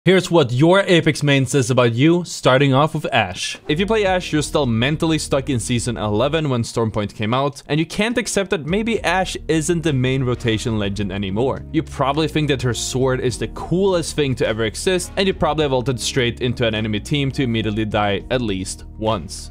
Here's what your Apex main says about you, starting off with Ashe. If you play Ashe, you're still mentally stuck in Season 11 when Stormpoint came out, and you can't accept that maybe Ashe isn't the main rotation legend anymore. You probably think that her sword is the coolest thing to ever exist, and you probably have ulted straight into an enemy team to immediately die at least once.